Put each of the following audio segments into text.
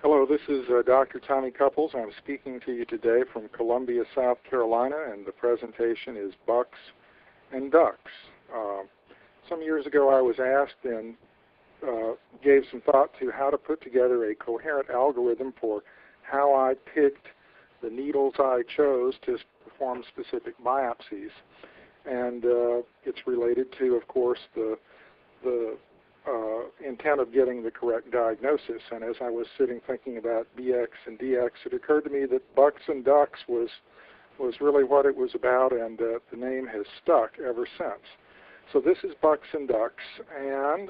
Hello, this is Dr. Tommy Cupples. I'm speaking to you today from Columbia, South Carolina, and the presentation is Bucks and Ducks. Some years ago I was asked and gave some thought to how to put together a coherent algorithm for how I picked the needles I chose to perform specific biopsies. And it's related to, of course, the intent of getting the correct diagnosis. And as I was sitting thinking about BX and DX, it occurred to me that Bucks and Ducks was really what it was about, and the name has stuck ever since. So this is Bucks and Ducks, and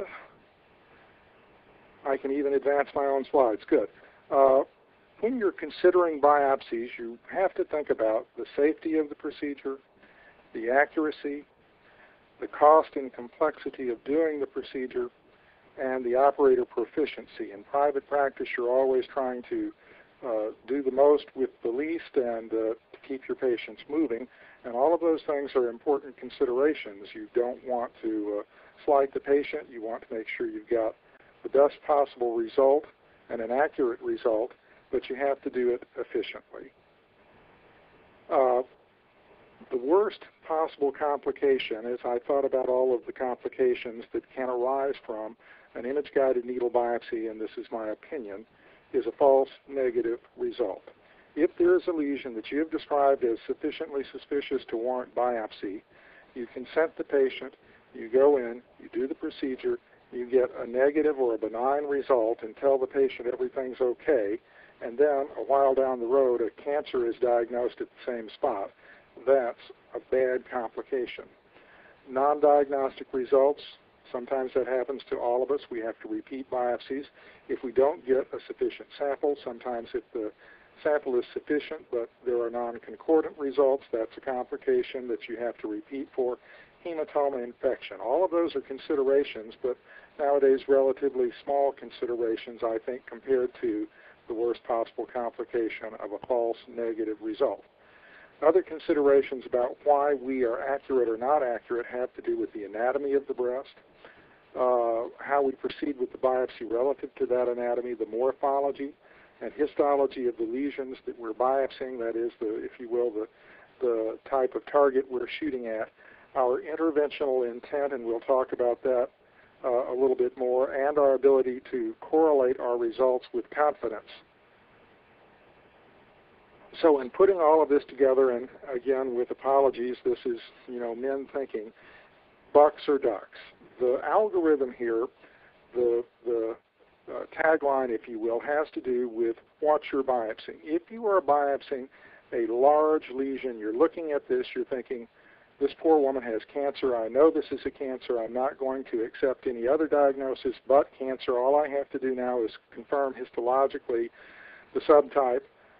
I can even advance my own slides. Good. When you're considering biopsies, you have to think about the safety of the procedure, the accuracy, the cost and complexity of doing the procedure, and the operator proficiency. In private practice, you're always trying to do the most with the least and to keep your patients moving. And all of those things are important considerations. You don't want to slight the patient. You want to make sure you've got the best possible result and an accurate result, but you have to do it efficiently. The worst possible complication, as I thought about all of the complications that can arise from an image-guided needle biopsy, and this is my opinion, is a false negative result. If there is a lesion that you have described as sufficiently suspicious to warrant biopsy, you consent the patient, you go in, you do the procedure, you get a negative or a benign result and tell the patient everything's okay, and then a while down the road a cancer is diagnosed at the same spot. That's a bad complication. Non-diagnostic results, sometimes that happens to all of us. We have to repeat biopsies. If we don't get a sufficient sample, sometimes if the sample is sufficient but there are non-concordant results, that's a complication that you have to repeat for. Hematoma infection. All of those are considerations, but nowadays relatively small considerations, I think, compared to the worst possible complication of a false negative result. Other considerations about why we are accurate or not accurate have to do with the anatomy of the breast, how we proceed with the biopsy relative to that anatomy, the morphology and histology of the lesions that we're biopsying, that is, if you will, the type of target we're shooting at, our interventional intent, and we'll talk about that a little bit more, and our ability to correlate our results with confidence. So in putting all of this together, and again with apologies, this is men thinking, Bucks or Ducks. The algorithm here, the tagline, if you will, has to do with what you're biopsying. If you are biopsying a large lesion, you're looking at this, you're thinking, this poor woman has cancer. I know this is a cancer. I'm not going to accept any other diagnosis but cancer. All I have to do now is confirm histologically the subtype.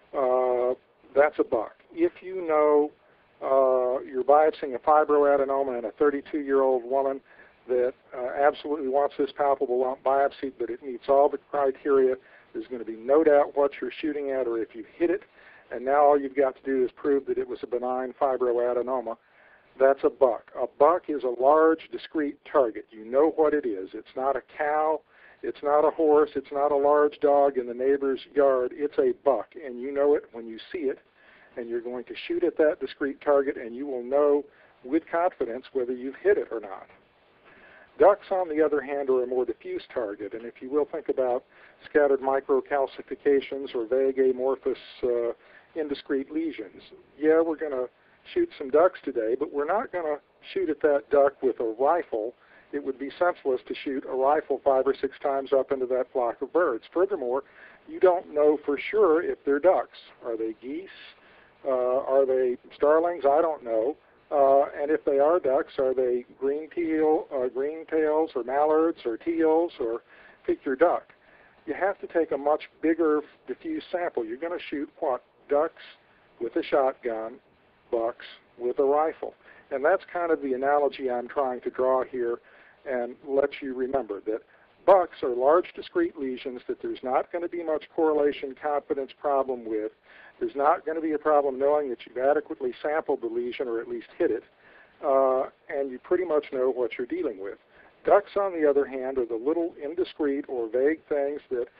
That's a buck. If you know you're biopsying a fibroadenoma in a 32-year-old woman that absolutely wants this palpable lump biopsy, but it meets all the criteria, there's going to be no doubt what you're shooting at or if you hit it, and now all you've got to do is prove that it was a benign fibroadenoma. That's a buck. A buck is a large, discrete target. You know what it is. It's not a cow. It's not a horse. It's not a large dog in the neighbor's yard. It's a buck, and you know it when you see it, and you're going to shoot at that discrete target, and you will know with confidence whether you've hit it or not. Ducks, on the other hand, are a more diffuse target, and if you will think about scattered microcalcifications or vague amorphous indiscrete lesions, yeah, we're going to shoot some ducks today, but we're not going to shoot at that duck with a rifle. It would be senseless to shoot a rifle 5 or 6 times up into that flock of birds. Furthermore, you don't know for sure if they're ducks. Are they geese? Are they starlings? I don't know. And if they are ducks, are they green tails or mallards or teals, or pick your duck? You have to take a much bigger diffuse sample. You're going to shoot what? Ducks with a shotgun, bucks with a rifle. And that's kind of the analogy I'm trying to draw here and let you remember that bucks are large discrete lesions that there's not going to be much correlation confidence problem with. There's not going to be a problem knowing that you've adequately sampled the lesion or at least hit it, and you pretty much know what you're dealing with. Ducks, on the other hand, are the little indiscrete or vague things that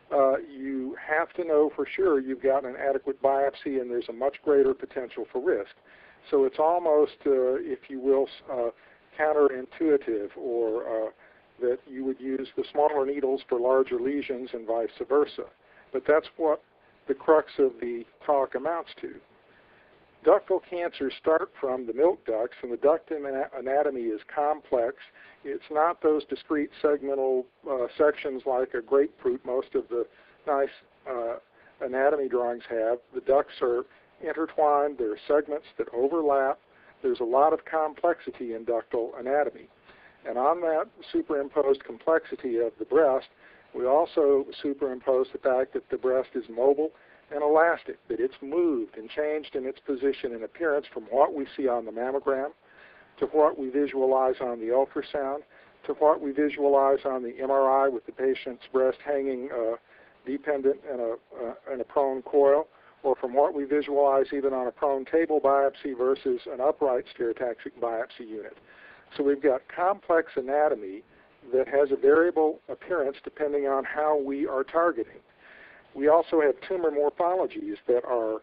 you have to know for sure you've got an adequate biopsy and there's a much greater potential for risk. So it's almost, if you will, counterintuitive, or that you would use the smaller needles for larger lesions and vice versa. But that's what the crux of the talk amounts to. Ductal cancers start from the milk ducts, and the duct anatomy is complex. It's not those discrete segmental sections like a grapefruit most of the nice anatomy drawings have. The ducts are intertwined. There are segments that overlap. There's a lot of complexity in ductal anatomy. And on that superimposed complexity of the breast, we also superimpose the fact that the breast is mobile and elastic, that it's moved and changed in its position and appearance from what we see on the mammogram to what we visualize on the ultrasound to what we visualize on the MRI with the patient's breast hanging dependent in a prone coil, or from what we visualize even on a prone table biopsy versus an upright stereotactic biopsy unit. So we've got complex anatomy that has a variable appearance depending on how we are targeting. We also have tumor morphologies that are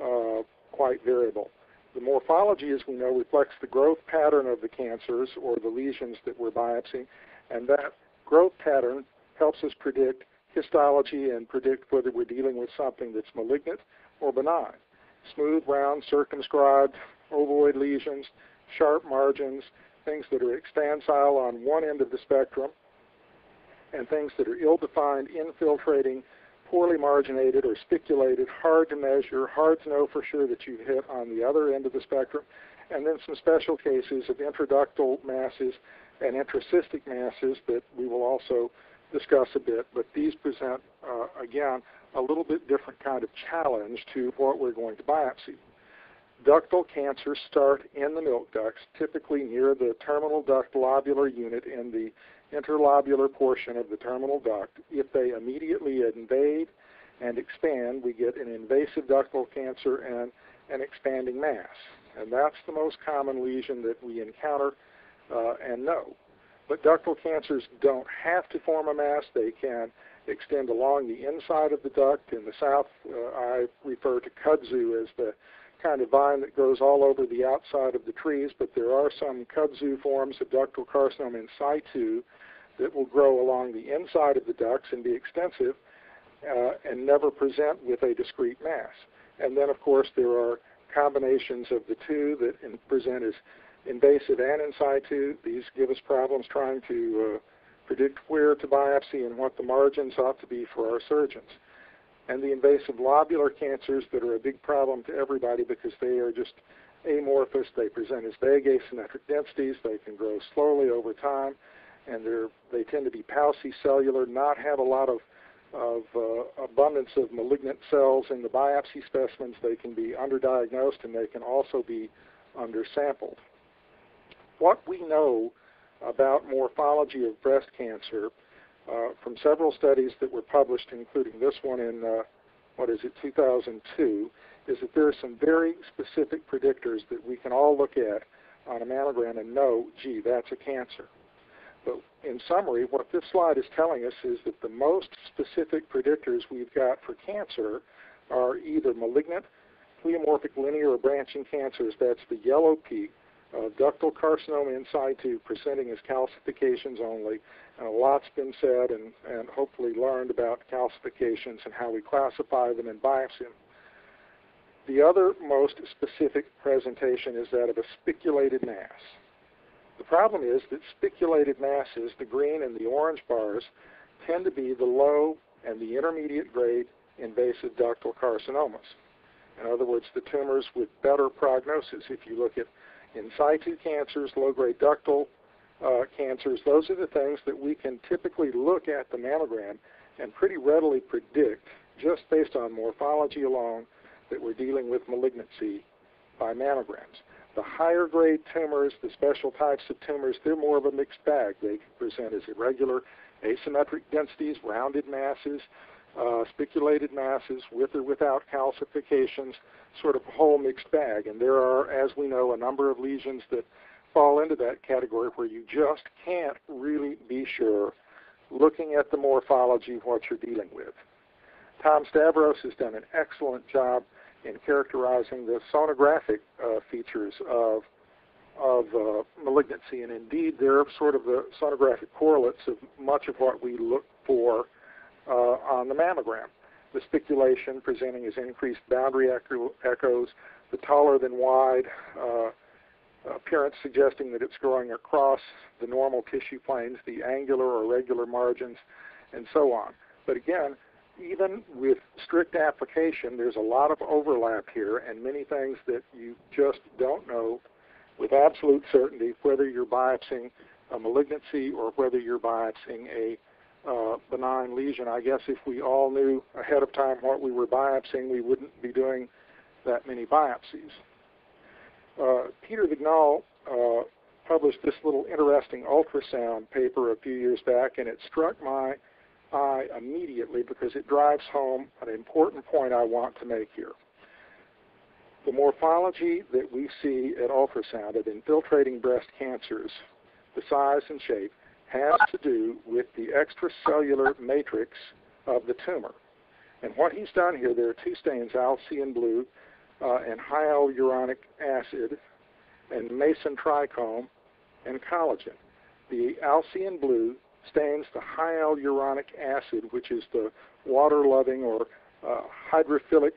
quite variable. The morphology, as we know, reflects the growth pattern of the cancers or the lesions that we're biopsying, and that growth pattern helps us predict histology and predict whether we're dealing with something that's malignant or benign. Smooth, round, circumscribed, ovoid lesions, sharp margins, things that are expansile on one end of the spectrum, and things that are ill-defined, infiltrating, poorly marginated or spiculated, hard to measure, hard to know for sure that you've hit on the other end of the spectrum, and then some special cases of intraductal masses and intracystic masses that we will also discuss a bit, but these present, again, a little bit different kind of challenge to what we're going to biopsy. Ductal cancers start in the milk ducts, typically near the terminal duct lobular unit in the interlobular portion of the terminal duct. If they immediately invade and expand, we get an invasive ductal cancer and an expanding mass. And that's the most common lesion that we encounter and know. But ductal cancers don't have to form a mass. They can extend along the inside of the duct. In the south, I refer to kudzu as the kind of vine that grows all over the outside of the trees, but there are some kudzu forms of ductal carcinoma in situ that will grow along the inside of the ducts and be extensive and never present with a discrete mass. And then, of course, there are combinations of the two that present as invasive and in situ. These give us problems trying to predict where to biopsy and what the margins ought to be for our surgeons. And the invasive lobular cancers that are a big problem to everybody because they are just amorphous. They present as vague asymmetric densities. They can grow slowly over time, and they tend to be paucicellular, not have a lot of abundance of malignant cells in the biopsy specimens. They can be underdiagnosed, and they can also be undersampled. What we know about morphology of breast cancer from several studies that were published, including this one in, 2002, is that there are some very specific predictors that we can all look at on a mammogram and know, gee, that's a cancer. But in summary, what this slide is telling us is that the most specific predictors we've got for cancer are either malignant, pleomorphic linear or branching cancers, that's the yellow peak, ductal carcinoma in situ presenting as calcifications only, and a lot's been said and hopefully learned about calcifications and how we classify them and biopsy them. The other most specific presentation is that of a spiculated mass. The problem is that spiculated masses, the green and the orange bars, tend to be the low and the intermediate grade invasive ductal carcinomas. In other words, the tumors with better prognosis. If you look at in situ cancers, low-grade ductal cancers, those are the things that we can typically look at the mammogram and pretty readily predict, just based on morphology alone, that we're dealing with malignancy by mammograms. The higher grade tumors, the special types of tumors, they're more of a mixed bag. They can present as irregular, asymmetric densities, rounded masses, spiculated masses with or without calcifications, sort of a whole mixed bag. And there are, as we know, a number of lesions that fall into that category where you just can't really be sure, looking at the morphology, what you're dealing with. Tom Stavros has done an excellent job in characterizing the sonographic features of malignancy, and indeed they're sort of the sonographic correlates of much of what we look for on the mammogram. The spiculation presenting as increased boundary echoes, the taller than wide appearance suggesting that it's growing across the normal tissue planes, the angular or regular margins, and so on. But again, even with strict application, there's a lot of overlap here and many things that you just don't know with absolute certainty whether you're biopsying a malignancy or whether you're biopsying a benign lesion. I guess if we all knew ahead of time what we were biopsying, we wouldn't be doing that many biopsies. Peter Vignal published this little interesting ultrasound paper a few years back, and it struck my eye immediately because it drives home an important point I want to make here. The morphology that we see at ultrasound of infiltrating breast cancers, the size and shape, has to do with the extracellular matrix of the tumor. And what he's done here, there are two stains, Alcian blue and hyaluronic acid, and Mason trichome and collagen. The Alcian blue stains the hyaluronic acid, which is the water-loving or hydrophilic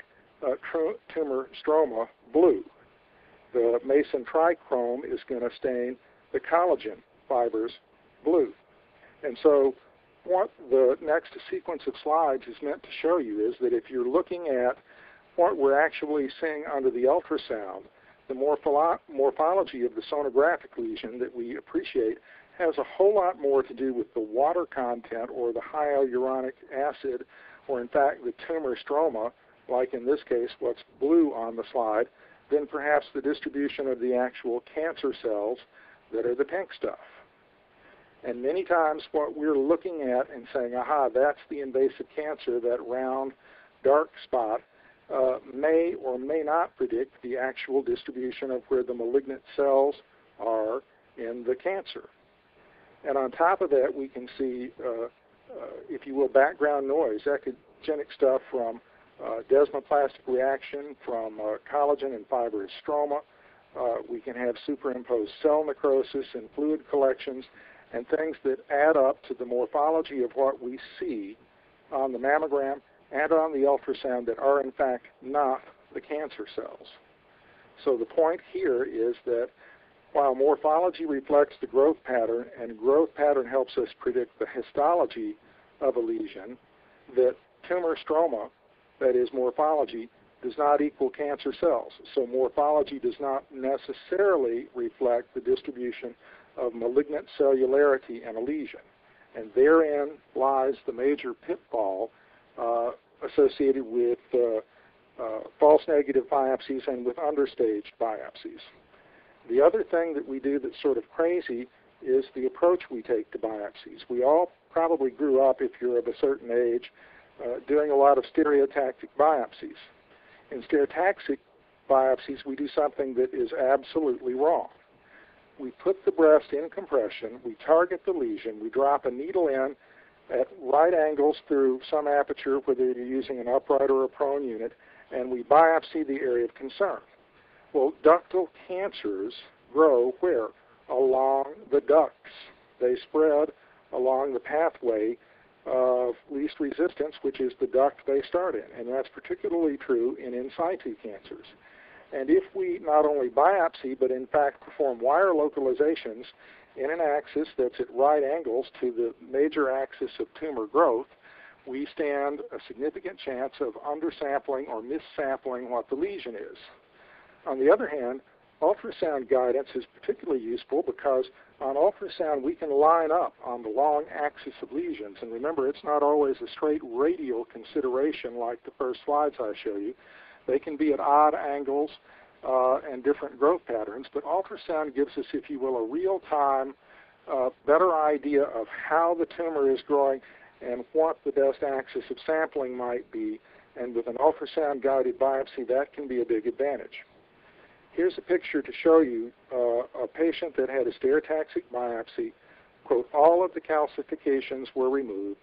tumor stroma, blue. The Mason trichome is going to stain the collagen fibers blue. And so what the next sequence of slides is meant to show you is that if you're looking at what we're actually seeing under the ultrasound, the morphology of the sonographic lesion that we appreciate has a whole lot more to do with the water content or the hyaluronic acid, or in fact the tumor stroma, like in this case what's blue on the slide, than perhaps the distribution of the actual cancer cells that are the pink stuff. And many times what we're looking at and saying, aha, that's the invasive cancer, that round dark spot, may or may not predict the actual distribution of where the malignant cells are in the cancer. And on top of that, we can see, if you will, background noise, echogenic stuff from desmoplastic reaction, from collagen and fibrous stroma. We can have superimposed cell necrosis and fluid collections and things that add up to the morphology of what we see on the mammogram and on the ultrasound that are in fact not the cancer cells. So the point here is that while morphology reflects the growth pattern and growth pattern helps us predict the histology of a lesion, that tumor stroma, that is morphology, does not equal cancer cells. So morphology does not necessarily reflect the distribution of malignant cellularity in a lesion. And therein lies the major pitfall associated with false negative biopsies and with understaged biopsies. The other thing that we do that's sort of crazy is the approach we take to biopsies. We all probably grew up, if you're of a certain age, doing a lot of stereotactic biopsies. In stereotactic biopsies, we do something that is absolutely wrong. We put the breast in compression, we target the lesion, we drop a needle in at right angles through some aperture, whether you're using an upright or a prone unit, and we biopsy the area of concern. Well, ductal cancers grow where? Along the ducts. They spread along the pathway of least resistance, which is the duct they start in, and that's particularly true in situ cancers. And if we not only biopsy, but in fact perform wire localizations in an axis that's at right angles to the major axis of tumor growth, we stand a significant chance of undersampling or missampling what the lesion is. On the other hand, ultrasound guidance is particularly useful because on ultrasound we can line up on the long axis of lesions. And remember, it's not always a straight radial consideration like the first slides I show you. They can be at odd angles and different growth patterns, but ultrasound gives us, if you will, a real-time, better idea of how the tumor is growing and what the best axis of sampling might be. And with an ultrasound-guided biopsy, that can be a big advantage. Here's a picture to show you a patient that had a stereotactic biopsy. Quote, all of the calcifications were removed.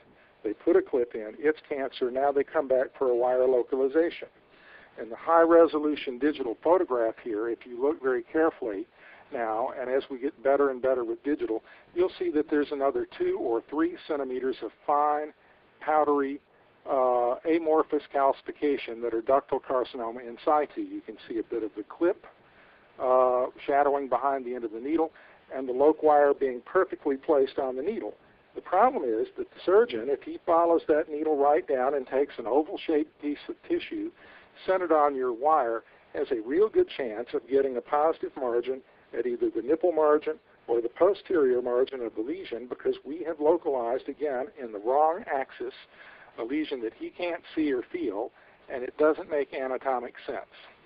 They put a clip in, it's cancer, now they come back for a wire localization. And the high-resolution digital photograph here, if you look very carefully now, and as we get better and better with digital, you'll see that there's another 2 or 3 centimeters of fine, powdery, amorphous calcification that are ductal carcinoma in situ. You can see a bit of the clip shadowing behind the end of the needle, and the loc wire being perfectly placed on the needle. The problem is that the surgeon, if he follows that needle right down and takes an oval-shaped piece of tissue centered on your wire, has a real good chance of getting a positive margin at either the nipple margin or the posterior margin of the lesion, because we have localized, again, in the wrong axis, a lesion that he can't see or feel, and it doesn't make anatomic sense.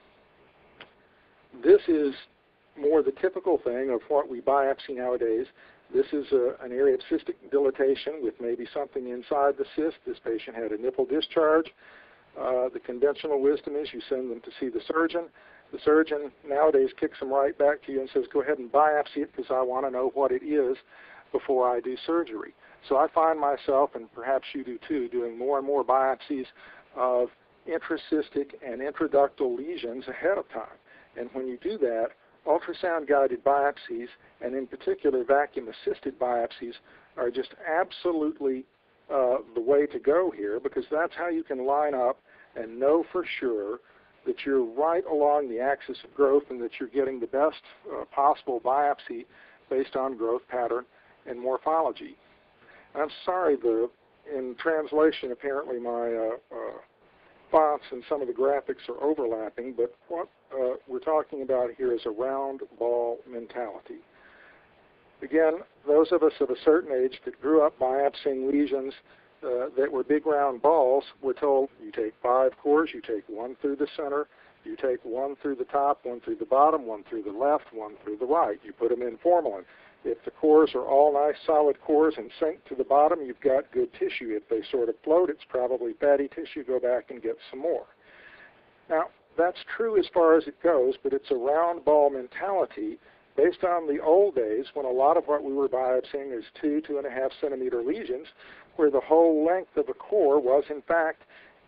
This is more the typical thing of what we biopsy nowadays. This is an area of cystic dilatation with maybe something inside the cyst. This patient had a nipple discharge. The conventional wisdom is you send them to see the surgeon. The surgeon nowadays kicks them right back to you and says, go ahead and biopsy it because I want to know what it is before I do surgery. So I find myself, and perhaps you do too, doing more and more biopsies of intracystic and intraductal lesions ahead of time. And when you do that, ultrasound-guided biopsies, and in particular vacuum-assisted biopsies, are just absolutely the way to go here, because that's how you can line up and know for sure that you're right along the axis of growth and that you're getting the best possible biopsy based on growth pattern and morphology. I'm sorry, in translation, apparently my fonts and some of the graphics are overlapping, but what we're talking about here is a round ball mentality. Again, those of us of a certain age that grew up biopsying lesions that were big round balls were told you take 5 cores, you take 1 through the center, you take 1 through the top, 1 through the bottom, 1 through the left, 1 through the right. You put them in formalin. If the cores are all nice solid cores and sink to the bottom, you've got good tissue. If they sort of float, it's probably fatty tissue. Go back and get some more. Now, that's true as far as it goes, but it's a round ball mentality based on the old days when a lot of what we were biopsying is 2.5 centimeter lesions, where the whole length of a core was, in fact,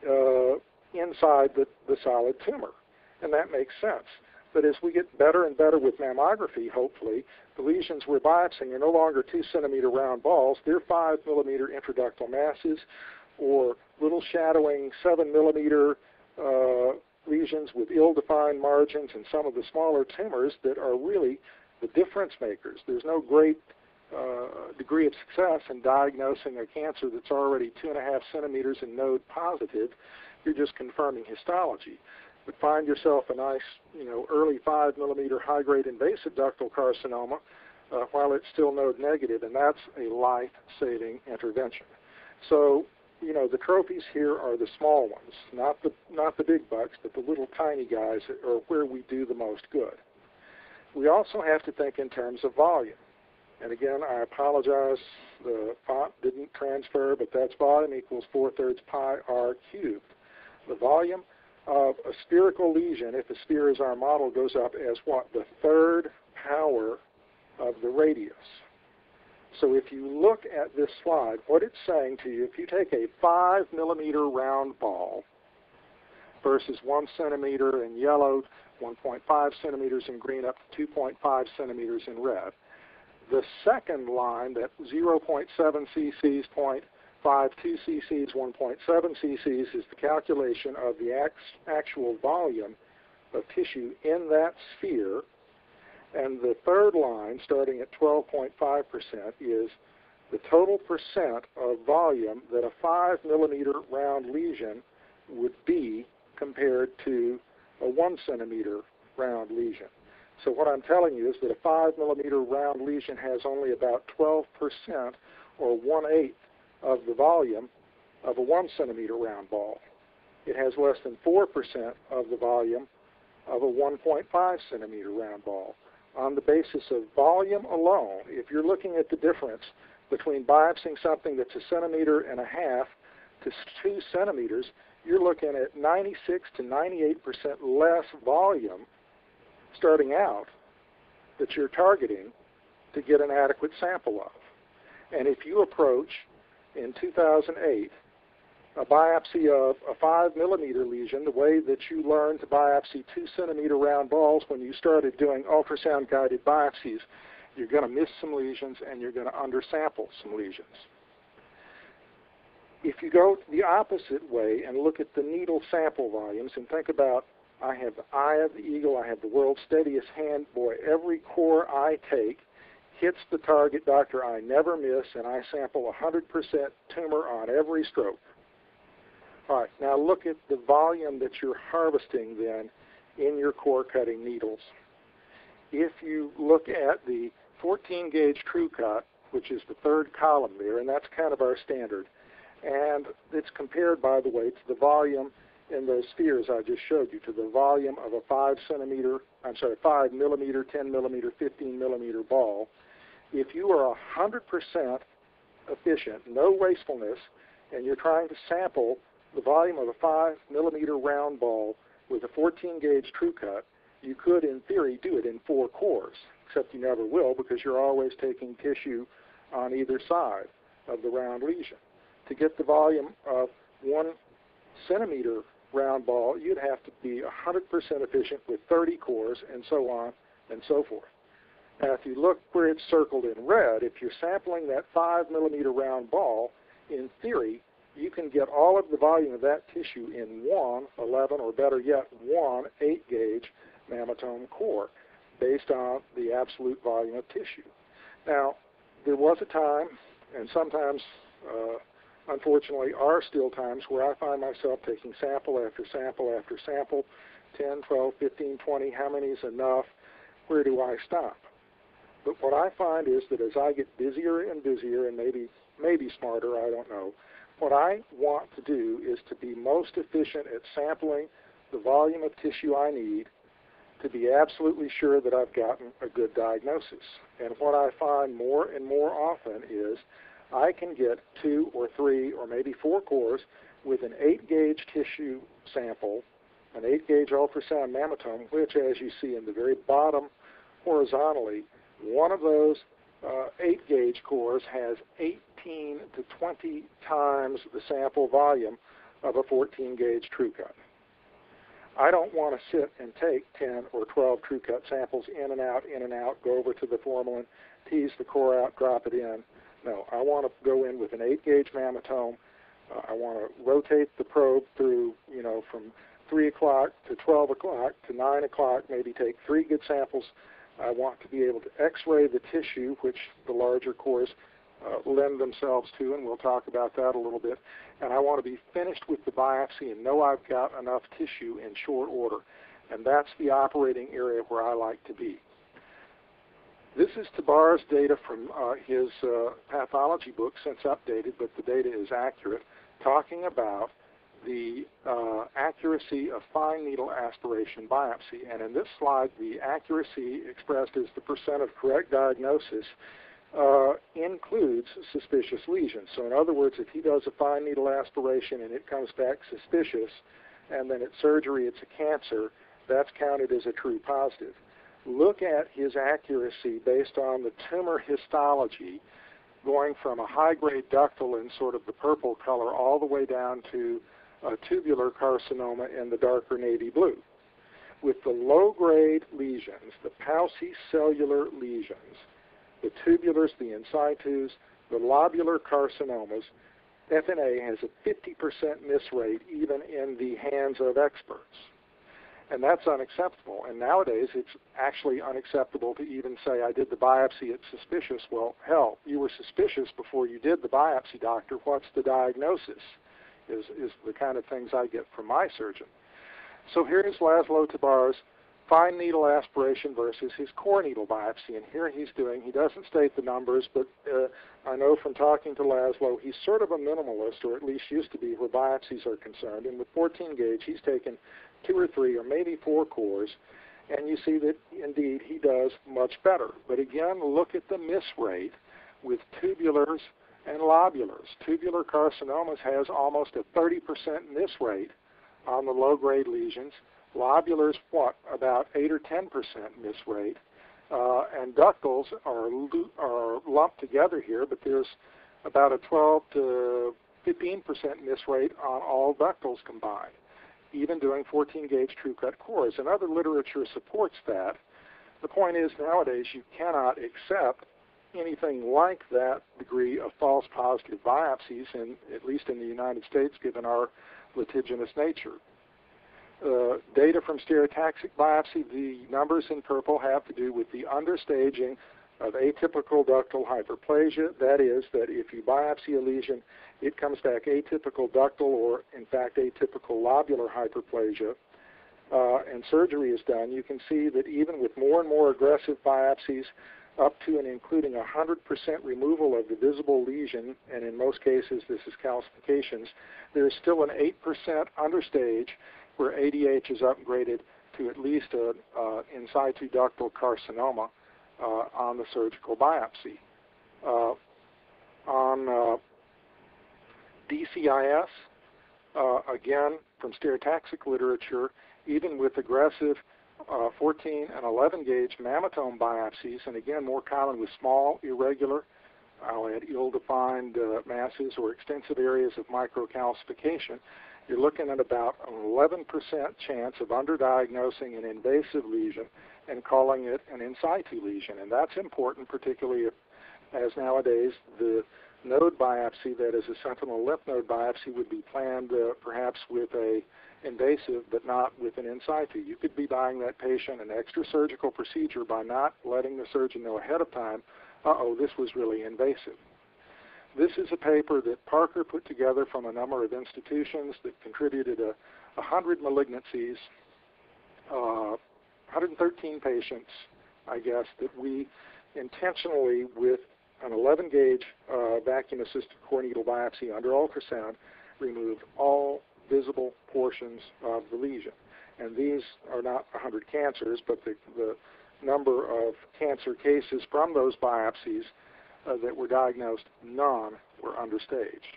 inside the solid tumor. And that makes sense. But as we get better and better with mammography, hopefully, the lesions we're biopsying are no longer 2 centimeter round balls. They're 5 millimeter intraductal masses, or little shadowing 7 millimeter lesions with ill-defined margins, and some of the smaller tumors that are really the difference makers. There's no great degree of success in diagnosing a cancer that's already 2.5 centimeters and node positive. You're just confirming histology. But find yourself a nice, early 5 millimeter high-grade invasive ductal carcinoma while it's still node negative, and that's a life-saving intervention. So, the trophies here are the small ones, not the big bucks, but the little tiny guys are where we do the most good. We also have to think in terms of volume. And again, I apologize, the font didn't transfer, but that's volume equals 4/3 pi r cubed. The volume of a spherical lesion, if a sphere is our model, goes up as what? The 3rd power of the radius. So if you look at this slide, what it's saying to you, if you take a 5 millimeter round ball versus 1 centimeter in yellow, 1.5 centimeters in green, up to 2.5 centimeters in red, the second line, that 0.7 cc's, 0.52 cc's, 1.7 cc's, is the calculation of the actual volume of tissue in that sphere. And the third line, starting at 12.5%, is the total percent of volume that a 5 millimeter round lesion would be compared to a 1 centimeter round lesion. So what I'm telling you is that a 5 millimeter round lesion has only about 12%, or 1/8 of the volume of a 1 centimeter round ball. It has less than 4% of the volume of a 1.5 centimeter round ball. On the basis of volume alone, if you're looking at the difference between biopsying something that's 1.5 centimeters to 2 centimeters, you're looking at 96 to 98% less volume starting out that you're targeting to get an adequate sample of. And if you approach in 2008 a biopsy of a 5 millimeter lesion, the way that you learned to biopsy 2 centimeter round balls when you started doing ultrasound guided biopsies, you're going to miss some lesions and you're going to undersample some lesions. If you go the opposite way and look at the needle sample volumes and think about, I have the eye of the eagle, I have the world's steadiest hand, boy, every core I take hits the target, doctor, I never miss, and I sample 100% tumor on every stroke. All right, now look at the volume that you're harvesting then in your core cutting needles. If you look at the 14 gauge true cut, which is the third column there, and that's kind of our standard, and it's compared, by the way, to the volume in those spheres I just showed you, to the volume of a 5 millimeter, 10 millimeter, 15 millimeter ball. If you are 100% efficient, no wastefulness, and you're trying to sample the volume of a 5 millimeter round ball with a 14 gauge true cut, you could, in theory, do it in 4 cores, except you never will because you're always taking tissue on either side of the round lesion. To get the volume of 1 centimeter round ball, you'd have to be 100% efficient with 30 cores and so on and so forth. Now, if you look where it's circled in red, if you're sampling that 5 millimeter round ball, in theory, you can get all of the volume of that tissue in one 11, or better yet, one 8 gauge mammotome core based on the absolute volume of tissue. Now, there was a time, and sometimes, unfortunately, are still times where I find myself taking sample after sample after sample, 10, 12, 15, 20, how many is enough? Where do I stop? But what I find is that as I get busier and busier, and maybe smarter, I don't know, what I want to do is to be most efficient at sampling the volume of tissue I need to be absolutely sure that I've gotten a good diagnosis. And what I find more and more often is I can get 2 or 3 or maybe 4 cores with an 8 gauge tissue sample, an 8 gauge ultrasound mammotome, which, as you see in the very bottom horizontally, one of those 8 gauge cores has 18 to 20 times the sample volume of a 14 gauge true cut. I don't want to sit and take 10 or 12 true cut samples in and out, go over to the formalin, tease the core out, drop it in. No, I want to go in with an 8 gauge mammotome. I want to rotate the probe through, from 3 o'clock to 12 o'clock to 9 o'clock, maybe take 3 good samples. I want to be able to x-ray the tissue, which the larger cores lend themselves to, and we'll talk about that a little bit. And I want to be finished with the biopsy and know I've got enough tissue in short order. And that's the operating area where I like to be. This is Tabar's data from his pathology book, since updated, but the data is accurate, talking about the accuracy of fine needle aspiration biopsy. And in this slide, the accuracy expressed as the percent of correct diagnosis includes suspicious lesions. So in other words, if he does a fine needle aspiration and it comes back suspicious, and then at surgery it's a cancer, that's counted as a true positive. Look at his accuracy based on the tumor histology, going from a high-grade ductal in sort of the purple color all the way down to a tubular carcinoma in the darker navy blue. With the low-grade lesions, the paucicellular lesions, the tubulars, the in situs, the lobular carcinomas, FNA has a 50% miss rate even in the hands of experts. And that's unacceptable. And nowadays it's actually unacceptable to even say, I did the biopsy, it's suspicious. Well, hell, you were suspicious before you did the biopsy, doctor. What's the diagnosis? Is the kind of things I get from my surgeon. So here's Laszlo Tabar's fine needle aspiration versus his core needle biopsy. And here he doesn't state the numbers, but I know from talking to Laszlo, he's sort of a minimalist, or at least used to be where biopsies are concerned. And with 14 gauge, he's taken 2 or 3 or maybe 4 cores, and you see that indeed he does much better. But again, look at the miss rate with tubulars and lobulars. Tubular carcinomas has almost a 30% miss rate on the low-grade lesions. Lobulars, about 8 or 10% miss rate. And ductals are lumped together here, but there's about a 12 to 15% miss rate on all ductals combined, even doing 14-gauge true-cut cores. And other literature supports that. The point is, nowadays, you cannot accept anything like that degree of false positive biopsies, at least in the United States, given our litigious nature. Data from stereotaxic biopsy, the numbers in purple have to do with the understaging of atypical ductal hyperplasia. That is, that if you biopsy a lesion, it comes back atypical ductal or, in fact, atypical lobular hyperplasia, and surgery is done. You can see that even with more and more aggressive biopsies, up to and including 100% removal of the visible lesion, and in most cases this is calcifications, there is still an 8% understage where ADH is upgraded to at least an in situ ductal carcinoma on the surgical biopsy. On DCIS, again, from stereotaxic literature, even with aggressive 14 and 11 gauge mammotome biopsies, and again more common with small, irregular, I'll add ill-defined masses or extensive areas of microcalcification, you're looking at about an 11% chance of underdiagnosing an invasive lesion and calling it an in situ lesion. And that's important, particularly if, as nowadays, the node biopsy, that is a sentinel lymph node biopsy, would be planned perhaps with a invasive but not with an in situ. You could be buying that patient an extra surgical procedure by not letting the surgeon know ahead of time, this was really invasive. This is a paper that Parker put together from a number of institutions that contributed 100 malignancies, 113 patients, I guess, that we intentionally, with an 11-gauge vacuum-assisted core needle biopsy under ultrasound, removed all visible portions of the lesion. And these are not 100 cancers, but the number of cancer cases from those biopsies that were diagnosed, none were understaged.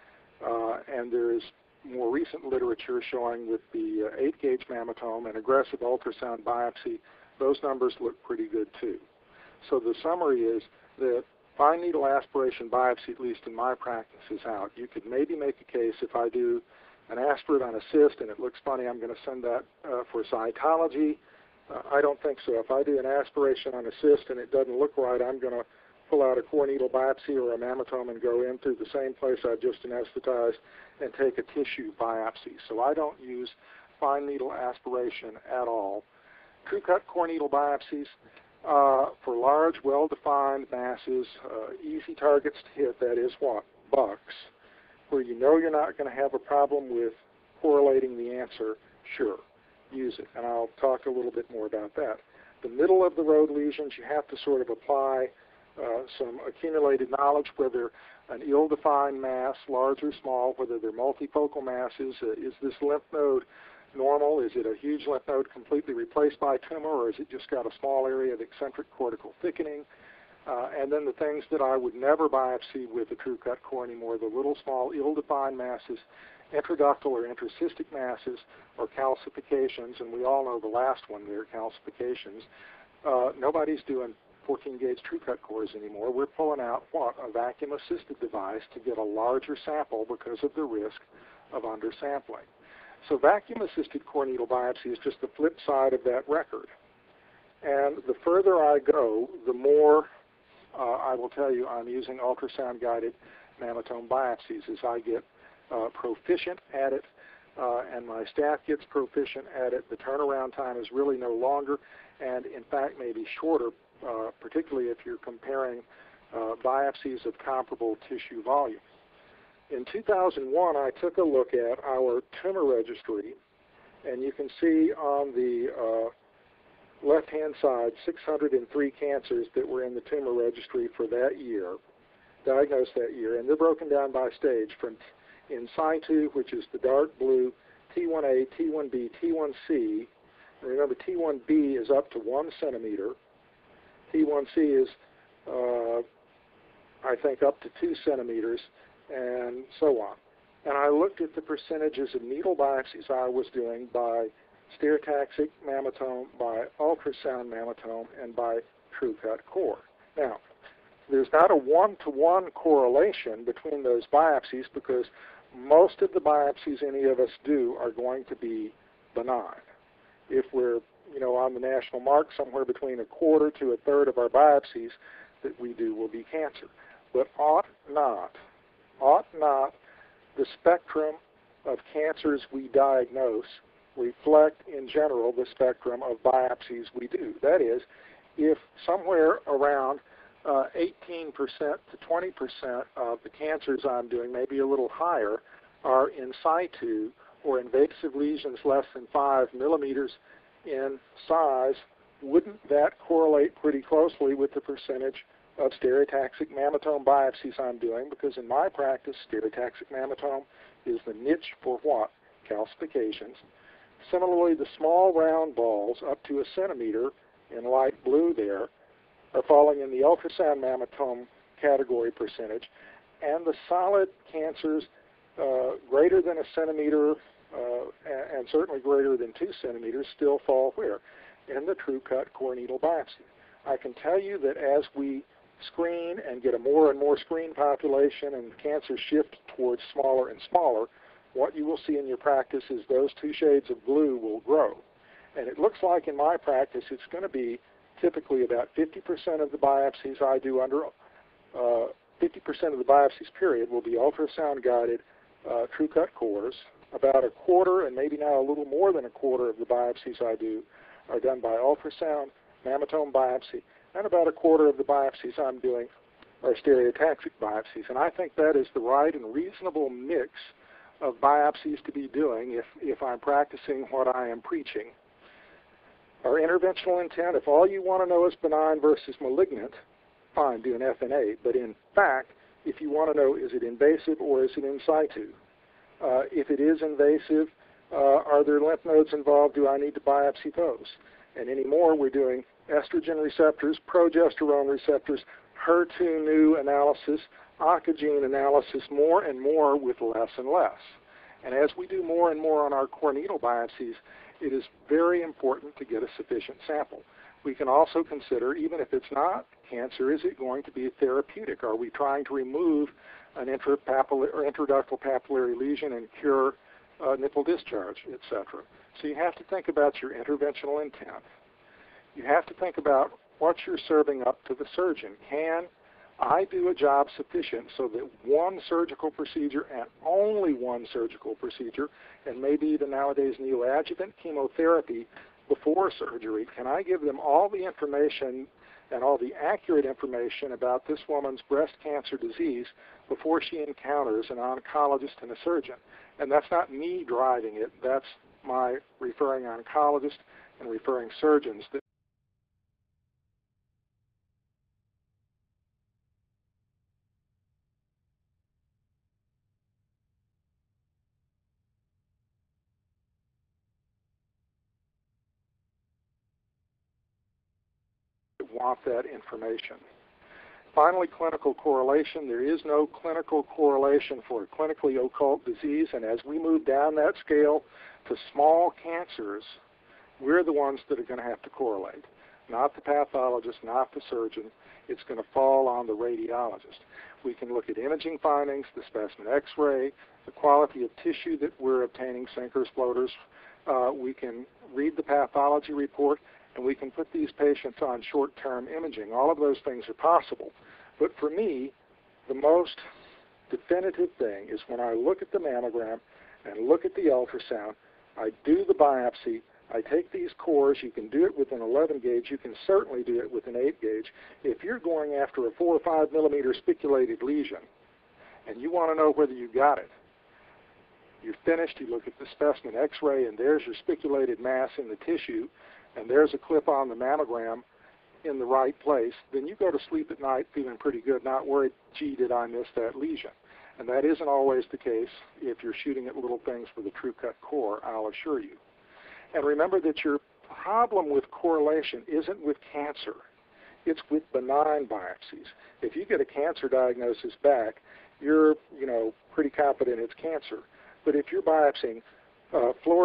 And there is more recent literature showing with the 8-gauge mammotome and aggressive ultrasound biopsy, those numbers look pretty good too. So the summary is that fine needle aspiration biopsy, at least in my practice, is out. You could maybe make a case if I do an aspirate on a cyst and it looks funny, I'm going to send that for cytology. I don't think so. If I do an aspiration on a cyst and it doesn't look right, I'm going to pull out a core needle biopsy or a mammotome and go in through the same place I've just anesthetized and take a tissue biopsy. So I don't use fine needle aspiration at all. True cut core needle biopsies for large, well-defined masses, easy targets to hit, that is what? Bucks, where you know you're not going to have a problem with correlating the answer, sure, use it. And I'll talk a little bit more about that. The middle of the road lesions, you have to sort of apply some accumulated knowledge, whether an ill-defined mass, large or small, whether they're multifocal masses. Is this lymph node normal? Is it a huge lymph node completely replaced by tumor, or is it just got a small area of eccentric cortical thickening? And then the things that I would never biopsy with a true cut core anymore, the little small ill-defined masses, intraductal or intracystic masses, or calcifications, and we all know the last one there, calcifications. Nobody's doing 14-gauge true cut cores anymore. We're pulling out what? A vacuum-assisted device to get a larger sample because of the risk of undersampling. So vacuum-assisted core needle biopsy is just the flip side of that record. And the further I go, the more I will tell you I'm using ultrasound-guided mammotome biopsies as I get proficient at it and my staff gets proficient at it. The turnaround time is really no longer and, in fact, maybe shorter, particularly if you're comparing biopsies of comparable tissue volume. In 2001, I took a look at our tumor registry, and you can see on the left-hand side 603 cancers that were in the tumor registry for that year, diagnosed that year, and they're broken down by stage from in situ, which is the dark blue, T1A, T1B, T1C. And remember, T1B is up to 1 centimeter. T1C is, I think, up to 2 centimeters, and so on. And I looked at the percentages of needle biopsies I was doing by stereotaxic mammotome, by ultrasound mammotome, and by true cut core. Now, there's not a one-to-one correlation between those biopsies because most of the biopsies any of us do are going to be benign. If we're, on the national mark, somewhere between a quarter to a third of our biopsies that we do will be cancer. But ought not the spectrum of cancers we diagnose reflect, in general, the spectrum of biopsies we do? That is, if somewhere around 18% to 20% of the cancers I'm doing, maybe a little higher, are in situ or invasive lesions less than 5 millimeters in size, wouldn't that correlate pretty closely with the percentage of stereotaxic mammotome biopsies I'm doing? Because in my practice, stereotaxic mammotome is the niche for what? Calcifications. Similarly, the small round balls up to a centimeter in light blue there are falling in the ultrasound mammotome category percentage, and the solid cancers greater than a centimeter and certainly greater than 2 centimeters still fall where? In the true cut core needle biopsy. I can tell you that as we screen and get a more and more screen population and cancers shift towards smaller and smaller, what you will see in your practice is those 2 shades of blue will grow. And it looks like in my practice it's going to be typically about 50% of the biopsies I do under 50% of the biopsies period will be ultrasound guided true cut cores. About a quarter, and maybe now a little more than a quarter of the biopsies I do are done by ultrasound, mammotome biopsy, and about a quarter of the biopsies I'm doing are stereotaxic biopsies. And I think that is the right and reasonable mix of biopsies to be doing if I'm practicing what I am preaching. Our interventional intent, if all you want to know is benign versus malignant, fine, do an FNA. But in fact, if you want to know, is it invasive or is it in situ? If it is invasive, are there lymph nodes involved? Do I need to biopsy those? And anymore, we're doing estrogen receptors, progesterone receptors, HER2 new analysis, oncogene analysis, more and more with less and less. And as we do more and more on our core needle biopsies, it is very important to get a sufficient sample. We can also consider, even if it's not cancer, is it going to be therapeutic? Are we trying to remove an intraductal papillary lesion and cure nipple discharge, etc.? So you have to think about your interventional intent. You have to think about what you're serving up to the surgeon. Can I do a job sufficient so that one surgical procedure and only one surgical procedure, and maybe even nowadays neoadjuvant chemotherapy before surgery, can I give them all the information and all the accurate information about this woman's breast cancer disease before she encounters an oncologist and a surgeon? And that's not me driving it. That's my referring oncologist and referring surgeons that want that information. Finally, clinical correlation. There is no clinical correlation for a clinically occult disease, and as we move down that scale to small cancers, we're the ones that are going to have to correlate. Not the pathologist, not the surgeon. It's going to fall on the radiologist. We can look at imaging findings, the specimen X-ray, the quality of tissue that we're obtaining, sinkers, floaters. We can read the pathology report, and we can put these patients on short-term imaging. All of those things are possible. But for me, the most definitive thing is when I look at the mammogram and look at the ultrasound, I do the biopsy, I take these cores. You can do it with an 11 gauge. You can certainly do it with an 8 gauge. If you're going after a 4 or 5 millimeter spiculated lesion and you want to know whether you got it, you're finished, you look at the specimen X-ray, and there's your spiculated mass in the tissue, and there's a clip on the mammogram in the right place, then you go to sleep at night feeling pretty good, not worried, gee, did I miss that lesion? And that isn't always the case if you're shooting at little things with a true cut core, I'll assure you. And remember that your problem with correlation isn't with cancer. It's with benign biopsies. If you get a cancer diagnosis back, you're, pretty confident it's cancer. But if you're biopsying florid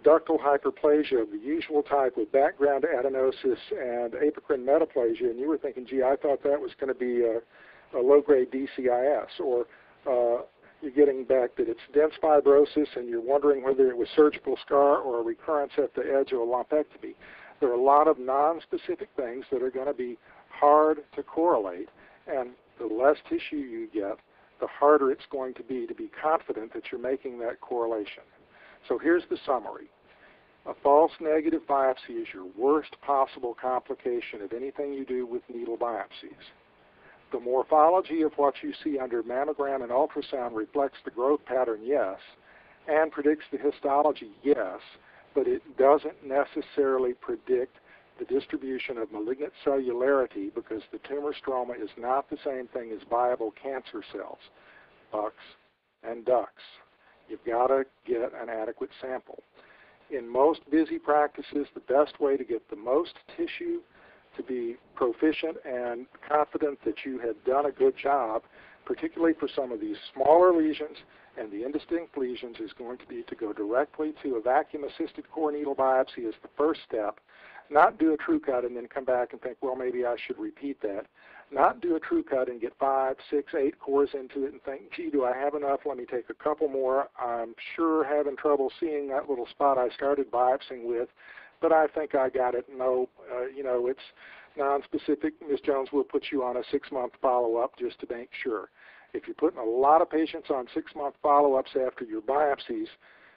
ductal hyperplasia of the usual type with background adenosis and apocrine metaplasia, and you were thinking, gee, I thought that was going to be a low-grade DCIS, or you're getting back that it's dense fibrosis and you're wondering whether it was surgical scar or a recurrence at the edge of a lumpectomy. There are a lot of non-specific things that are going to be hard to correlate, and the less tissue you get, the harder it's going to be confident that you're making that correlation. So here's the summary. A false negative biopsy is your worst possible complication of anything you do with needle biopsies. The morphology of what you see under mammogram and ultrasound reflects the growth pattern, yes, and predicts the histology, yes, but it doesn't necessarily predict the distribution of malignant cellularity because the tumor stroma is not the same thing as viable cancer cells, bucks and ducks. You've got to get an adequate sample. In most busy practices, the best way to get the most tissue to be proficient and confident that you have done a good job, particularly for some of these smaller lesions and the indistinct lesions, is going to be to go directly to a vacuum-assisted core needle biopsy as the first step, not do a true cut and then come back and think, well, maybe I should repeat that. Not do a true cut and get 5, 6, 8 cores into it and think, gee, do I have enough? Let me take a couple more. I'm sure having trouble seeing that little spot I started biopsying with, but I think I got it. No, it's nonspecific. Ms. Jones will put you on a 6-month follow-up just to make sure. If you're putting a lot of patients on 6-month follow-ups after your biopsies,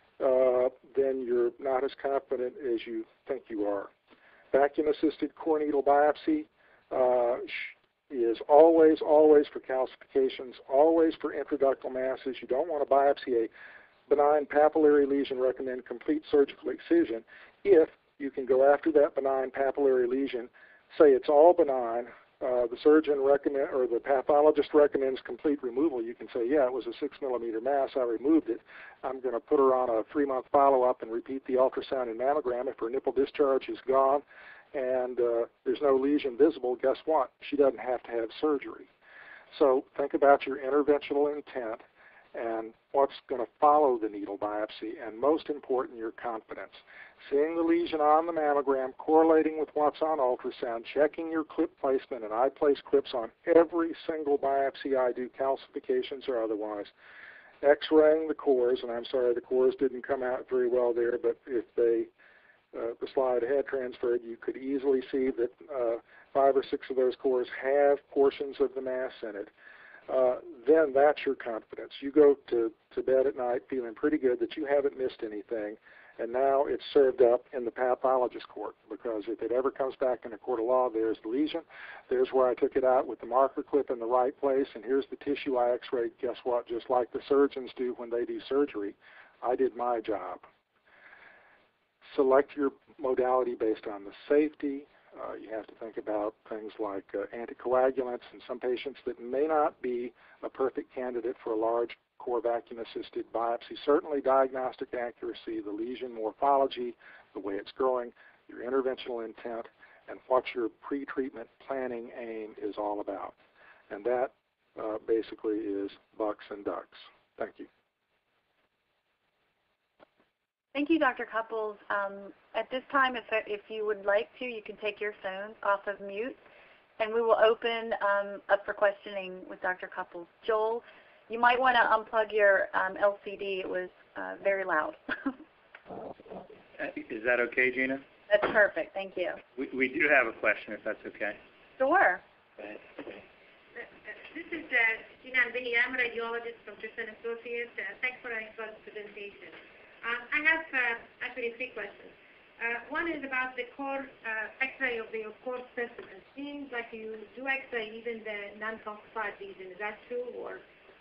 then you're not as confident as you think you are. Vacuum-assisted core needle biopsy is always for calcifications, always for intraductal masses. You don't want to biopsy a benign papillary lesion, recommend complete surgical excision. If you can go after that benign papillary lesion, say it's all benign, the surgeon recommend, or the pathologist recommends complete removal. You can say, yeah, it was a 6-millimeter mass, I removed it. I'm going to put her on a 3-month follow-up and repeat the ultrasound and mammogram. If her nipple discharge is gone and there's no lesion visible, guess what? She doesn't have to have surgery. So think about your interventional intent and what's going to follow the needle biopsy, and most important, your confidence. Seeing the lesion on the mammogram, correlating with what's on ultrasound, checking your clip placement, and I place clips on every single biopsy I do, calcifications or otherwise. X-raying the cores, and I'm sorry the cores didn't come out very well there, but if the slide had transferred, you could easily see that 5 or 6 of those cores have portions of the mass in it. Then that's your confidence. You go to bed at night feeling pretty good that you haven't missed anything, and now it's served up in the pathologist court, because if it ever comes back in a court of law, there's the lesion, there's where I took it out with the marker clip in the right place, and here's the tissue I x-rayed. Guess what? Just like the surgeons do when they do surgery, I did my job. Select your modality based on the safety. You have to think about things like anticoagulants in some patients that may not be a perfect candidate for a large core vacuum-assisted biopsy. Certainly diagnostic accuracy, the lesion morphology, the way it's growing, your interventional intent, and what your pre-treatment planning aim is all about. And that basically is bucks and ducks. Thank you. Thank you, Dr. Cupples. At this time, if you would like to, you can take your phones off of mute, and we will open up for questioning with Dr. Cupples. Joel, you might want to unplug your LCD. It was very loud. Is that okay, Gina? That's perfect. Thank you. We do have a question, if that's okay. Sure. Okay. This is Gina Albini. I'm a radiologist from Tristan Associates. Thanks for an excellent presentation. I have actually 3 questions. One is about the core X-ray of the core specimen. It seems like you do X-ray even the non-calcified lesion. Is that true, or?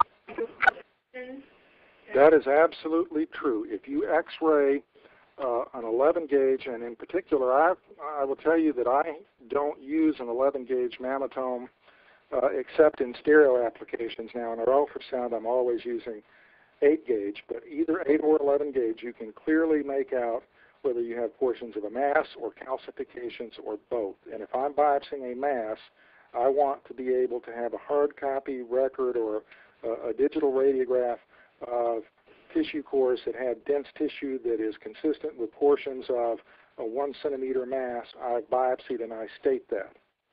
That is absolutely true. If you X-ray an 11 gauge, and in particular, I will tell you that I don't use an 11 gauge mammotome except in stereo applications. Now, in our ultrasound, I'm always using 8 gauge, but either 8 or 11 gauge, you can clearly make out whether you have portions of a mass or calcifications or both. And if I'm biopsying a mass, I want to be able to have a hard copy record or a digital radiograph of tissue cores that have dense tissue that is consistent with portions of a 1 centimeter mass, I biopsied and I state that.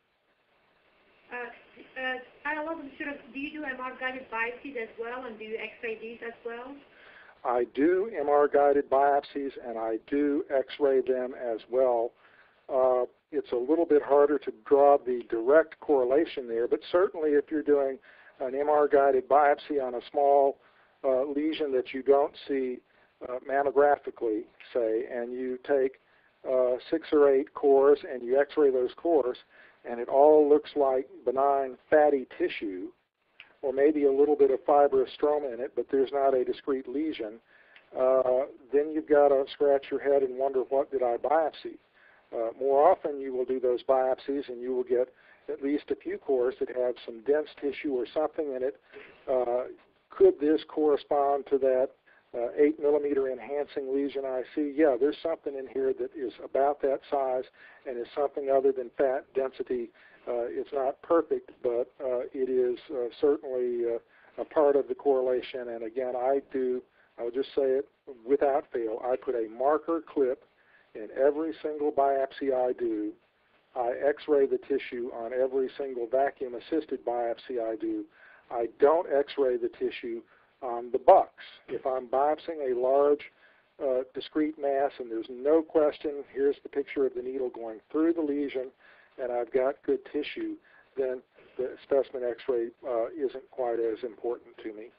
I wasn't sure, do you do MR-guided biopsies as well, and do you X-ray these as well? I do MR-guided biopsies and I do X-ray them as well. It's a little bit harder to draw the direct correlation there, but certainly if you're doing an MR-guided biopsy on a small lesion that you don't see mammographically, say, and you take 6 or 8 cores and you X-ray those cores, and it all looks like benign fatty tissue, or maybe a little bit of fibrous stroma in it, but there's not a discrete lesion, then you've got to scratch your head and wonder, what did I biopsy? More often you will do those biopsies and you will get at least a few cores that have some dense tissue or something in it. Could this correspond to that 8 millimeter enhancing lesion I see? Yeah, there's something in here that is about that size and is something other than fat density. It's not perfect, but it is certainly a part of the correlation. And again, I'll just say it without fail, I put a marker clip in every single biopsy I do. I X-ray the tissue on every single vacuum-assisted biopsy I do. I don't X-ray the tissue on the bucks. If I'm biopsying a large discrete mass and there's no question, here's the picture of the needle going through the lesion and I've got good tissue, then the specimen X-ray isn't quite as important to me.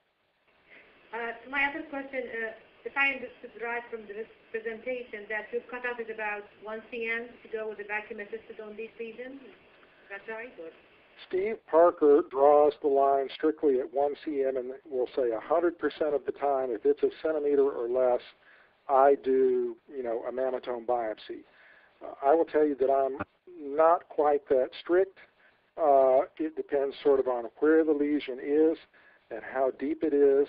My other question, if I understood right from this presentation, that your cutoff is about 1 cm to go with the vacuum assisted on these lesions. That's right? Or? Steve Parker draws the line strictly at 1 cm and will say 100% of the time, if it's a centimeter or less, I do, a mammotome biopsy. I will tell you that I'm not quite that strict. It depends sort of on where the lesion is and how deep it is,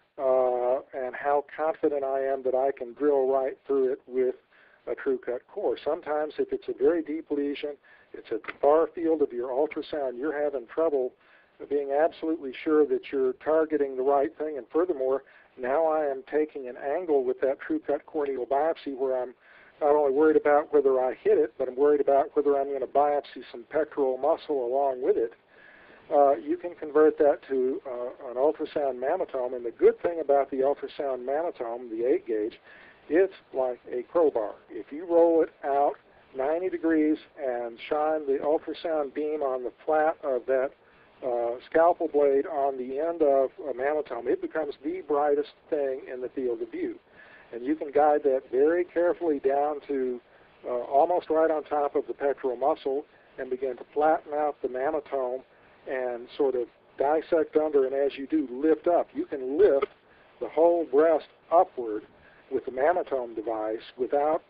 and how confident I am that I can drill right through it with a true-cut core. Sometimes if it's a very deep lesion, it's at the far field of your ultrasound, you're having trouble being absolutely sure that you're targeting the right thing. And furthermore, now I am taking an angle with that true-cut core needle biopsy where I'm not only worried about whether I hit it, but I'm worried about whether I'm going to biopsy some pectoral muscle along with it. You can convert that to an ultrasound mammotome, and the good thing about the ultrasound mammotome, the 8 gauge, it's like a crowbar. If you roll it out 90 degrees and shine the ultrasound beam on the flat of that scalpel blade on the end of a mammotome, it becomes the brightest thing in the field of view. And you can guide that very carefully down to almost right on top of the pectoral muscle and begin to flatten out the mammotome and sort of dissect under, and as you do, lift up. You can lift the whole breast upward with the mammotome device without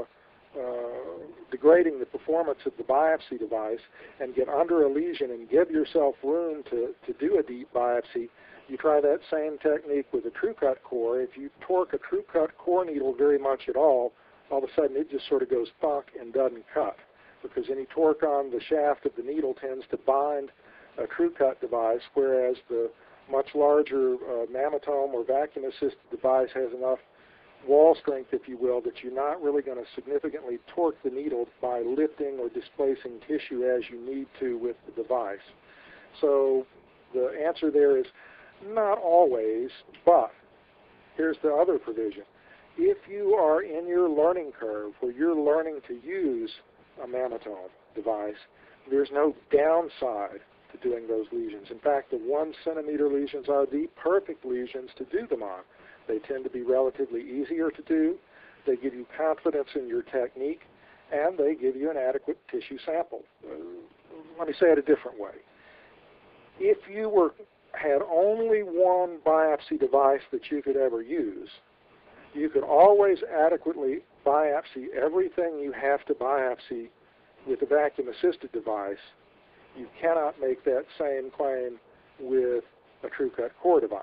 degrading the performance of the biopsy device, and get under a lesion and give yourself room to do a deep biopsy. You try that same technique with a true-cut core. If you torque a true-cut core needle very much at all of a sudden it just sort of goes thunk and doesn't cut, because any torque on the shaft of the needle tends to bind a true-cut device, whereas the much larger mammotome or vacuum-assisted device has enough wall strength, if you will, that you're not really going to significantly torque the needle by lifting or displacing tissue as you need to with the device. So the answer there is not always, but here's the other provision. If you are in your learning curve where you're learning to use a mammotome device, there's no downside to doing those lesions. In fact, the 1 centimeter lesions are the perfect lesions to do them on. They tend to be relatively easier to do. They give you confidence in your technique, and they give you an adequate tissue sample. Let me say it a different way. If you had only one biopsy device that you could ever use, you could always adequately biopsy everything you have to biopsy with a vacuum-assisted device. You cannot make that same claim with a true-cut core device.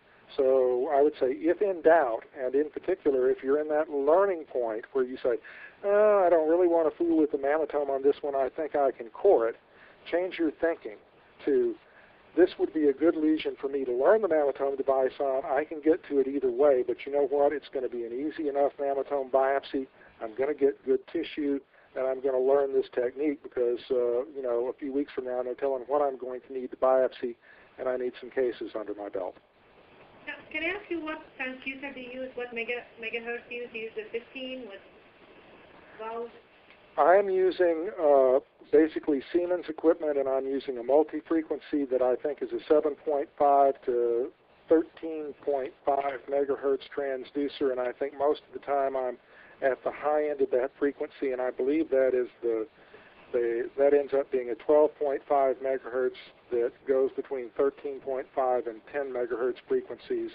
So I would say, if in doubt, and in particular if you're in that learning point where you say, I don't really want to fool with the mammotome on this one, I think I can core it, change your thinking to, this would be a good lesion for me to learn the Mammotome device on. I can get to it either way, but you know what? It's going to be an easy enough Mammotome biopsy. I'm going to get good tissue, and I'm going to learn this technique because, you know, a few weeks from now, no telling what I'm going to need to biopsy, and I need some cases under my belt. Now, can I ask you what transducer do you use? What megahertz do you use? Do you use the 15? What valve? I'm using basically Siemens equipment, and I'm using a multi-frequency that I think is a 7.5 to 13.5 megahertz transducer, and I think most of the time I'm at the high end of that frequency, and I believe that is that ends up being a 12.5 megahertz that goes between 13.5 and 10 megahertz frequencies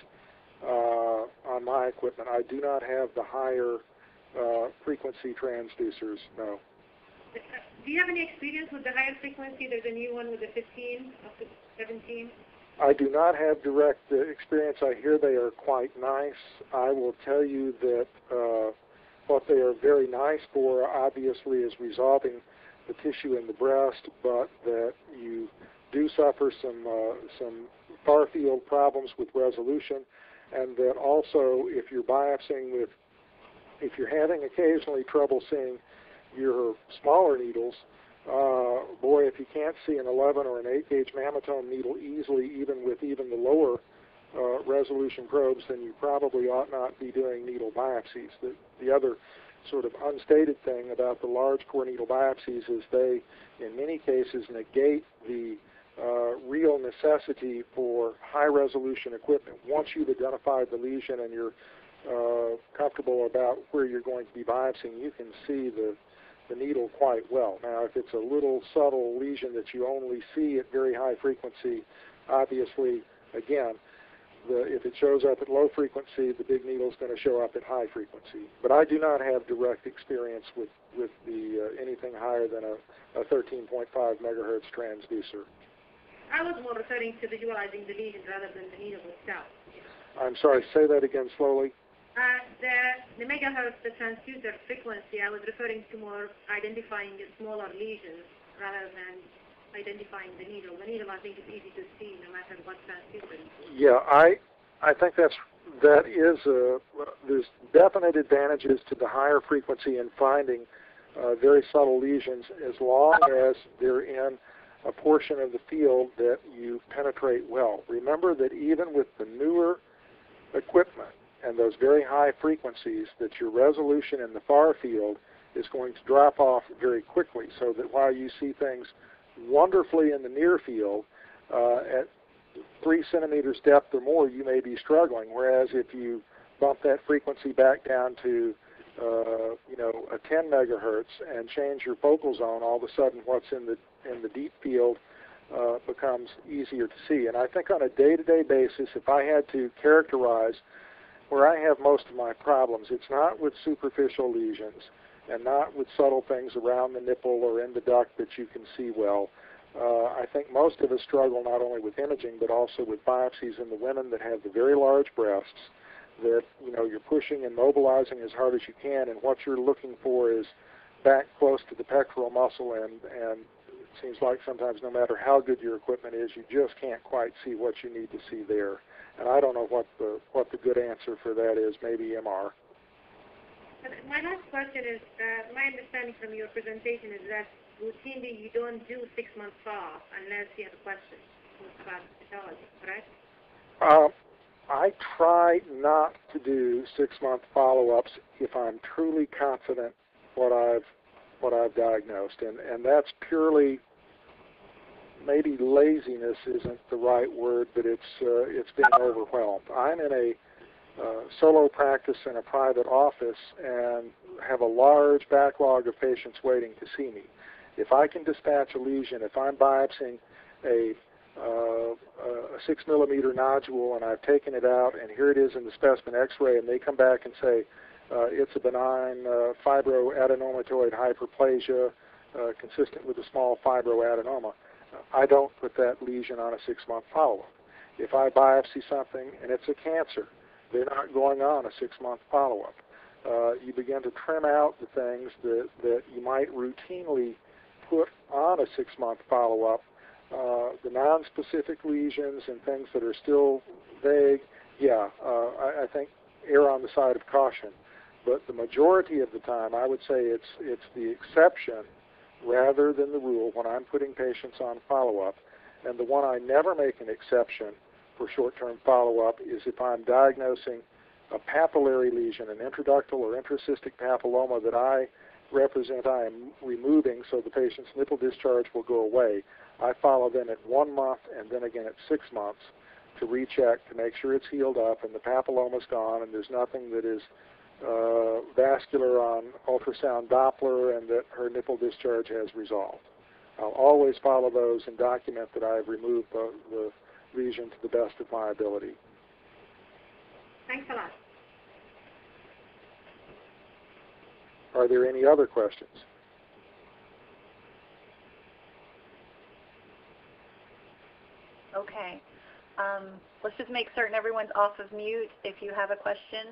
on my equipment. I do not have the higher frequency transducers, no. Do you have any experience with the higher frequency? There's a new one with the 15 up to 17. I do not have direct experience. I hear they are quite nice. I will tell you that what they are very nice for, obviously, is resolving the tissue in the breast, but that you do suffer some far field problems with resolution, and that also if you're biopsying with, if you're having occasionally trouble seeing your smaller needles, boy, if you can't see an 11 or an 8 gauge Mammotome needle easily, even with even the lower resolution probes, then you probably ought not be doing needle biopsies. The other sort of unstated thing about the large core needle biopsies is they, in many cases, negate the real necessity for high-resolution equipment. Once you've identified the lesion and you're comfortable about where you're going to be biopsying, you can see the needle quite well. Now, if it's a little subtle lesion that you only see at very high frequency, obviously, again, if it shows up at low frequency, the big needle is going to show up at high frequency. But I do not have direct experience with the anything higher than a 13.5 megahertz transducer. I was more referring to visualizing the lesion rather than the needle itself. I'm sorry, say that again slowly. The megahertz, the transducer frequency, I was referring to more identifying the smaller lesions rather than identifying the needle. The needle, I think, is easy to see no matter what transducer. Yeah, I think there's definite advantages to the higher frequency in finding very subtle lesions as long as they're in a portion of the field that you penetrate well. Remember that even with the newer equipment and those very high frequencies, that your resolution in the far field is going to drop off very quickly, so that while you see things wonderfully in the near field, at 3 centimeters depth or more, you may be struggling. Whereas if you bump that frequency back down to, a 10 megahertz and change your focal zone, all of a sudden what's in the deep field becomes easier to see. And I think on a day-to-day basis, if I had to characterize where I have most of my problems, it's not with superficial lesions and not with subtle things around the nipple or in the duct that you can see well. I think most of us struggle not only with imaging but also with biopsies in the women that have the very large breasts that, you're pushing and mobilizing as hard as you can, and what you're looking for is back close to the pectoral muscle, and it seems like sometimes no matter how good your equipment is, you just can't quite see what you need to see there. And I don't know what the good answer for that is, maybe MR. My last question is, my understanding from your presentation is that routinely you don't do 6-month follow-up unless you have a question about pathology, correct? I try not to do 6-month follow-ups if I'm truly confident what I've diagnosed, and that's purely, maybe laziness isn't the right word, but it's being overwhelmed. I'm in a solo practice in a private office and have a large backlog of patients waiting to see me. If I can dispatch a lesion, if I'm biopsying a 6 millimeter nodule and I've taken it out and here it is in the specimen X-ray, and they come back and say it's a benign fibroadenomatoid hyperplasia consistent with a small fibroadenoma, I don't put that lesion on a 6-month follow-up. If I biopsy something and it's a cancer, they're not going on a 6-month follow-up. You begin to trim out the things that you might routinely put on a 6-month follow-up The non-specific lesions and things that are still vague, yeah, I think err on the side of caution. But the majority of the time, I would say it's the exception rather than the rule when I'm putting patients on follow-up. And the one I never make an exception for short-term follow-up is if I'm diagnosing a papillary lesion, an intraductal or intracystic papilloma that I represent I am removing so the patient's nipple discharge will go away. I follow them at 1 month and then again at 6 months to recheck to make sure it's healed up and the papilloma's gone and there's nothing that is vascular on ultrasound Doppler and that her nipple discharge has resolved. I'll always follow those and document that I've removed the lesion to the best of my ability. Thanks a lot. Are there any other questions? Okay. Let's just make certain everyone's off of mute if you have a question.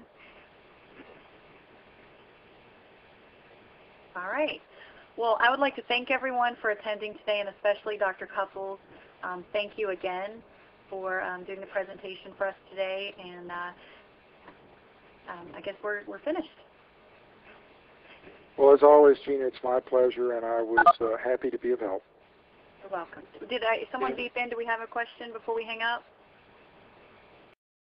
All right. Well, I would like to thank everyone for attending today, and especially Dr. Cupples. Thank you again for doing the presentation for us today, and I guess we're finished. Well, as always, Gina, it's my pleasure, and I was happy to be of help. You're welcome. Did someone beep in? Do we have a question before we hang up?